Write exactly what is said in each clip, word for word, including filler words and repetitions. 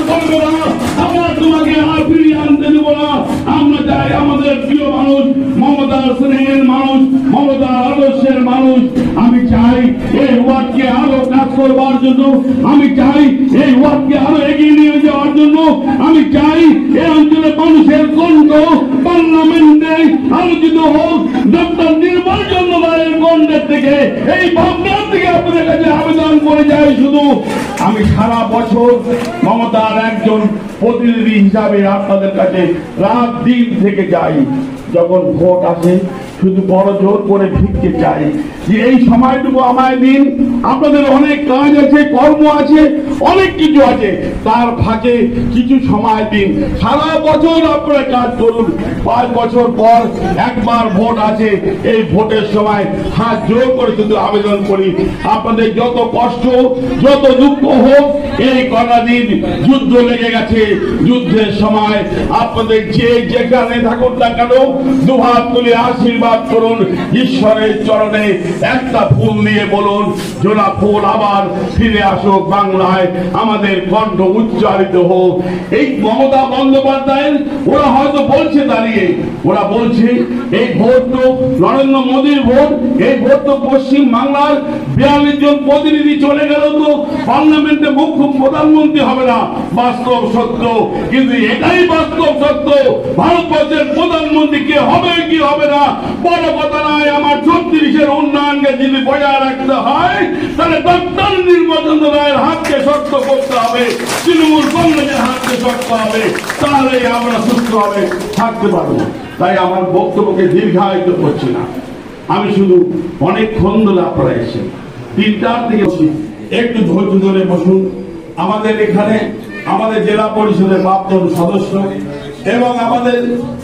করবে না, আমরা তোমাকে আর ফিরিয়ে আনতে দেব না। আমরা চাই আমাদের প্রিয় মানুষ, মমতার স্নেহের মানুষ, মমতার আদর্শের মানুষ। আমি চাই এই ওয়ার্ডকে আরো কাজ করবার জন্য, আমি চাই এই ওয়ার্ডকে আরো এগিয়ে নিয়ে যাওয়ার জন্য, আমি চাই এই অঞ্চলের মানুষের কণ্ঠ পার্লামেন্টে আলোচিত হোক। ডক্টর নির্মল চন্দ্র রায়ের কণ্ঠের থেকে, এই ভাবনার থেকে আপনাদের কাছে আবেদন করে যাই। শুধু আমি সারা বছর মমতার একজন প্রতিনিধি হিসাবে আপনাদের কাছে রাত দিন থেকে যাই। যখন ভোট আসে শুধু বড় জোর করে ভিড়তে চাই যে এই সময়টুকু আমায় দিন, আপনাদের অনেক কাজ আছে, কর্ম আছে, অনেক কিছু আছে, তার ফাঁকে কিছু সময় দিন। সারা বছর আপনারা কাজ করুন, পাঁচ বছর পর একবার ভোট আছে, এই ভোটের সময় হাত জোর করে শুধু আবেদন করি, আপনাদের যত কষ্ট যত দুঃখ হোক, এই কটা দিন যুদ্ধ লেগে গেছে, যুদ্ধের সময় আপনাদের যে যেখানে থাকুন না কেন দুহাত তুলে আশীর্বাদ করুন, ঈশ্বরের চরণে একটা ফুল দিয়ে বলুন জোড়া ফুল আবার ফিরে আসুক বাংলায়, আমাদের কণ্ঠ উচ্চারিত হোক। এই মমতা বন্দ্যোপাধ্যায়ের ওরা হয়তো বলছে দাঁড়িয়ে, ওরা বলছে এই ভোট তো নরেন্দ্র মোদীর ভোট, এই ভোট তো পশ্চিম বাংলার বিয়াল্লিশ জন প্রতিনিধি চলে গেল, তো পার্লামেন্টে মুখ্য প্রধানমন্ত্রী হবে না। বাস্তব সত্য, কিন্তু এটাই বাস্তব সত্য, ভারতবর্ষের প্রধানমন্ত্রী কে হবে কি হবে না বড় কথা নয়। আমার ছত্রিশের উন্নয়নকে যদি বজায় রাখতে হয়, তাহলে ডক্টর নির্মল চন্দ্র রায়ের হাতকে শক্ত করতে হবে, তৃণমূল কংগ্রেসের হাতকে শক্ত হবে, তাহলেই আমরা সুস্থভাবে থাকতে পারবো। তাই আমার বক্তব্যকে দীর্ঘায়িত করছি না, আমি শুধু অনেকক্ষণ ধরে আপনারা এসেছেন, তিনটার থেকে একটু ধৈর্য ধরে বসুন। আমাদের এখানে আমাদের জেলা পরিষদের প্রাক্তন সদস্য এবং আমাদের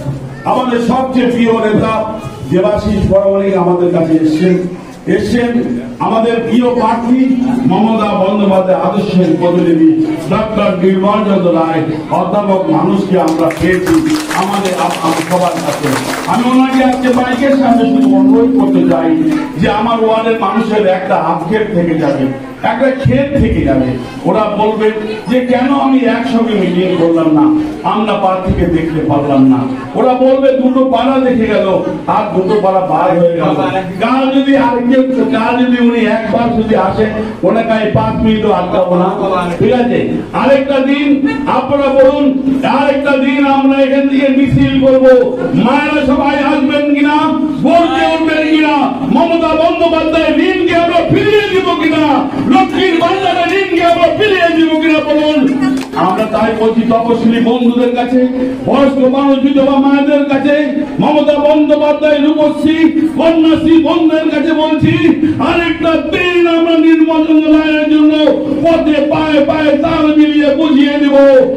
আমাদের সবচেয়ে প্রিয় নেতা দেবাশিস বড়বড়িক আমাদের কাছে এসছেন এসছেন আমাদের প্রিয় প্রার্থী মমতা বন্দ্যোপাধ্যায় আদর্শের প্রতিনিধি ডক্টর নির্মল চন্দ্র রায় অধ্যাপক মানুষকে আমরা পেয়েছি আমাদের সবার কাছে। আমি ওনাকে আজকে বাইকের সামনে শুধু অনুরোধ করতে চাই যে আমার ওয়ার্ডের মানুষের একটা আক্ষেপ থেকে যাবে, একটা ক্ষেত থেকে যাবে। ওরা বলবে যে কেন আমি একসঙ্গে মিটিং করলাম না, আমরা প্রার্থীকে দেখতে পারলাম না। ওরা বলবে দুটো পাড়া দেখে গেল আর দুটো পাড়া বার হয়ে গেল। কাল যদি আরেকজন কাল যদি উনি একবার যদি আসেন, ওনাকে আমি পাঁচ মিনিটও আটকাবো না, ঠিক আছে? আরেকটা দিন আপনারা বলুন, আরেকটা দিন আমরা এখান থেকে মিছিল করবো, মায়েরা সবাই আসবেন কিনা, বলতে উঠবেন কিনা, মমতা বন্দ্যোপাধ্যায় ঋণকে আমরা ফিরিয়ে দিব কিনা, লক্ষ্মীর ভান্ডারের ঋণকে আমরা ফিরিয়ে দিব কিনা বলুন। আমরা তাই বলছি তপশিলি বন্ধুদের কাছে, বয়স্ক মানুষ বিধবা মায়েদের কাছে, মমতা বন্দ্যোপাধ্যায় রূপশ্রী কন্যাশ্রী বন্ধুদের কাছে বলছি, আরেকটা দিন আমরা নির্মল চন্দ্র রায়ের জন্য পথে পায়ে পায়ে তাল মিলিয়ে বুঝিয়ে দিব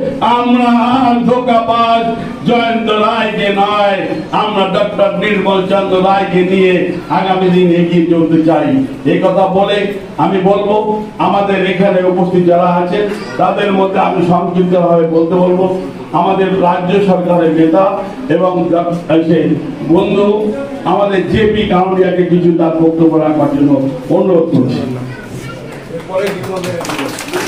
আমরা আর ধোকাবাজ জয়ন্ত রায়কে নয়, আমরা ডক্টর নির্মল চন্দ্র রায়কে নিয়ে আগামী দিন এগিয়ে চলতে চাই। এই কথা বলে আমি বলবো আমাদের এখানে উপস্থিত যারা আছেন তাদের মধ্যে আমি সংক্ষিপ্ত ভাবে বলতে বলবো আমাদের রাজ্য সরকারের নেতা এবং বন্ধু আমাদের জেপি কাউন্ডিয়াকে কিছু তার বক্তব্য রাখবার জন্য অনুরোধ করছি।